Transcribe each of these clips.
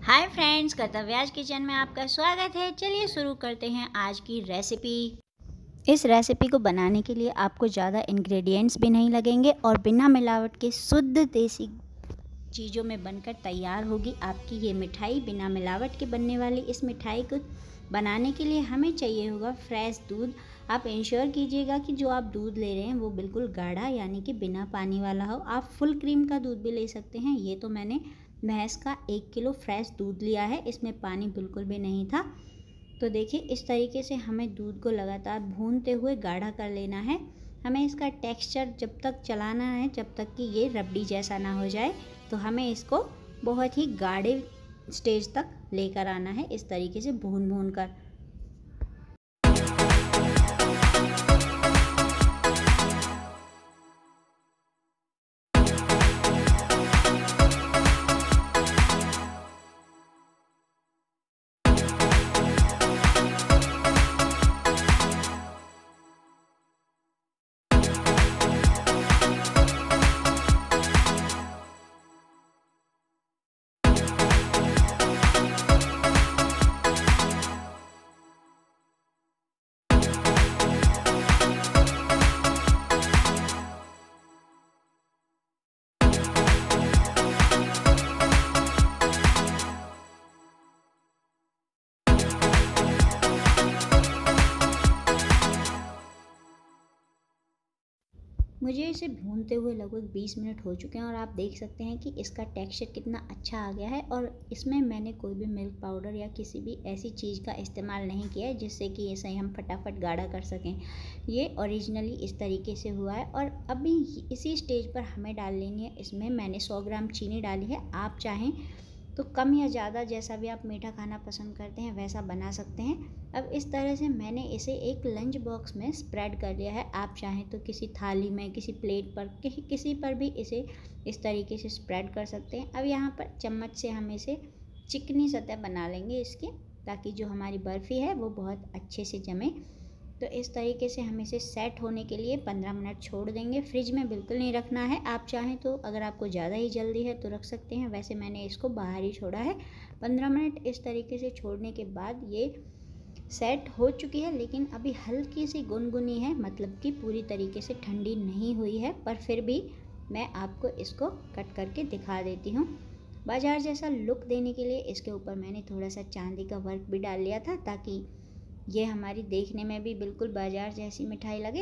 Hi friends, कर्तव्याज kitchen में आपका स्वागत है। चलिए शुरू करते हैं आज की रेसिपी। इस रेसिपी को बनाने के लिए आपको ज़्यादा इंग्रेडिएंट्स भी नहीं लगेंगे और बिना मिलावट के शुद्ध देसी चीज़ों में बनकर तैयार होगी आपकी ये मिठाई। बिना मिलावट के बनने वाली इस मिठाई को बनाने के लिए हमें चाहिए होगा फ्रेश दूध। आप इंश्योर कीजिएगा कि जो आप दूध ले रहे हैं वो बिल्कुल गाढ़ा यानी कि बिना पानी वाला हो। आप फुल क्रीम का दूध भी ले सकते हैं। ये तो मैंने भैंस का 1 किलो फ्रेश दूध लिया है, इसमें पानी बिल्कुल भी नहीं था। तो देखिए इस तरीके से हमें दूध को लगातार भूनते हुए गाढ़ा कर लेना है। हमें इसका टेक्सचर जब तक चलाना है जब तक कि ये रबड़ी जैसा ना हो जाए। तो हमें इसको बहुत ही गाढ़े स्टेज तक लेकर आना है, इस तरीके से भून भून कर। मुझे इसे भूनते हुए लगभग 20 मिनट हो चुके हैं और आप देख सकते हैं कि इसका टेक्सचर कितना अच्छा आ गया है। और इसमें मैंने कोई भी मिल्क पाउडर या किसी भी ऐसी चीज़ का इस्तेमाल नहीं किया है जिससे कि इसे हम फटाफट गाढ़ा कर सकें। ये ओरिजिनली इस तरीके से हुआ है। और अभी इसी स्टेज पर हमें डाल लेनी है, इसमें मैंने 100 ग्राम चीनी डाली है। आप चाहें तो कम या ज़्यादा जैसा भी आप मीठा खाना पसंद करते हैं वैसा बना सकते हैं। अब इस तरह से मैंने इसे एक लंच बॉक्स में स्प्रेड कर लिया है। आप चाहें तो किसी थाली में, किसी प्लेट पर, किसी पर भी इसे इस तरीके से स्प्रेड कर सकते हैं। अब यहाँ पर चम्मच से हम इसे चिकनी सतह बना लेंगे इसकी, ताकि जो हमारी बर्फ़ी है वो बहुत अच्छे से जमे। तो इस तरीके से हम इसे सेट होने के लिए 15 मिनट छोड़ देंगे। फ्रिज में बिल्कुल नहीं रखना है। आप चाहें तो अगर आपको ज़्यादा ही जल्दी है तो रख सकते हैं, वैसे मैंने इसको बाहर ही छोड़ा है। 15 मिनट इस तरीके से छोड़ने के बाद ये सेट हो चुकी है, लेकिन अभी हल्की सी गुनगुनी है, मतलब कि पूरी तरीके से ठंडी नहीं हुई है। पर फिर भी मैं आपको इसको कट करके दिखा देती हूँ। बाजार जैसा लुक देने के लिए इसके ऊपर मैंने थोड़ा सा चांदी का वर्क भी डाल लिया था, ताकि ये हमारी देखने में भी बिल्कुल बाजार जैसी मिठाई लगे।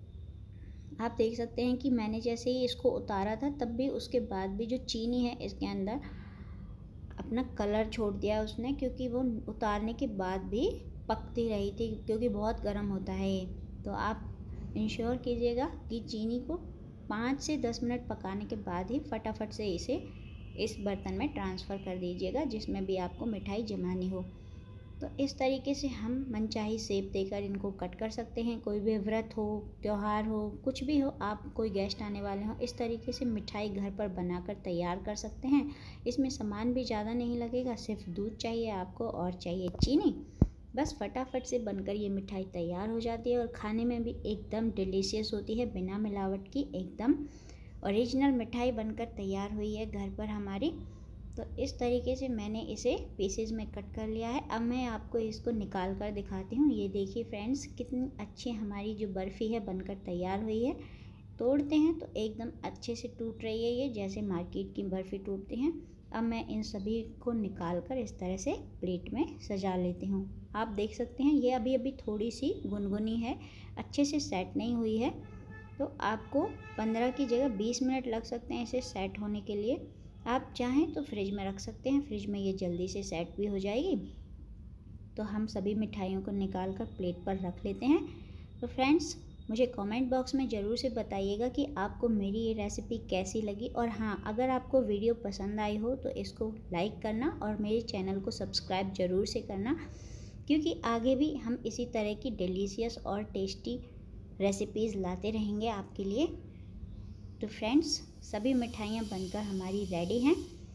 आप देख सकते हैं कि मैंने जैसे ही इसको उतारा था तब भी उसके बाद भी जो चीनी है इसके अंदर अपना कलर छोड़ दिया उसने, क्योंकि वो उतारने के बाद भी पकती रही थी, क्योंकि बहुत गर्म होता है ये। तो आप इंश्योर कीजिएगा कि चीनी को 5 से 10 मिनट पकाने के बाद ही फटाफट से इसे इस बर्तन में ट्रांसफ़र कर दीजिएगा जिसमें भी आपको मिठाई जमानी हो। तो इस तरीके से हम मनचाही शेप देकर इनको कट कर सकते हैं। कोई भी व्रत हो, त्यौहार हो, कुछ भी हो, आप कोई गेस्ट आने वाले हों, इस तरीके से मिठाई घर पर बनाकर तैयार कर सकते हैं। इसमें सामान भी ज़्यादा नहीं लगेगा, सिर्फ दूध चाहिए आपको और चाहिए चीनी। बस फटाफट से बनकर ये मिठाई तैयार हो जाती है और खाने में भी एकदम डिलीशियस होती है, बिना मिलावट की एकदम ओरिजिनल मिठाई बनकर तैयार हुई है घर पर हमारी। तो इस तरीके से मैंने इसे पीसेज में कट कर लिया है। अब मैं आपको इसको निकाल कर दिखाती हूँ। ये देखिए फ्रेंड्स, कितनी अच्छी हमारी जो बर्फ़ी है बनकर तैयार हुई है। तोड़ते हैं तो एकदम अच्छे से टूट रही है ये, जैसे मार्केट की बर्फ़ी टूटती हैं। अब मैं इन सभी को निकाल कर इस तरह से प्लेट में सजा लेती हूँ। आप देख सकते हैं ये अभी अभी थोड़ी सी गुनगुनी है, अच्छे से सेट नहीं हुई है। तो आपको 15 की जगह 20 मिनट लग सकते हैं इसे सेट होने के लिए। आप चाहें तो फ्रिज में रख सकते हैं, फ्रिज में ये जल्दी से सेट भी हो जाएगी। तो हम सभी मिठाइयों को निकाल कर प्लेट पर रख लेते हैं। तो फ्रेंड्स, मुझे कमेंट बॉक्स में ज़रूर से बताइएगा कि आपको मेरी ये रेसिपी कैसी लगी। और हाँ, अगर आपको वीडियो पसंद आई हो तो इसको लाइक करना और मेरे चैनल को सब्सक्राइब ज़रूर से करना, क्योंकि आगे भी हम इसी तरह की डिलीशियस और टेस्टी रेसिपीज़ लाते रहेंगे आपके लिए। तो फ्रेंड्स, सभी मिठाइयाँ बनकर हमारी रेडी हैं।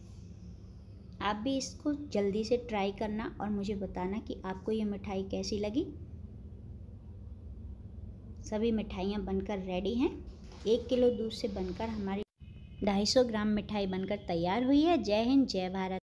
आप भी इसको जल्दी से ट्राई करना और मुझे बताना कि आपको ये मिठाई कैसी लगी। सभी मिठाइयाँ बनकर रेडी हैं। 1 किलो दूध से बनकर हमारी 250 ग्राम मिठाई बनकर तैयार हुई है। जय हिंद, जय भारत।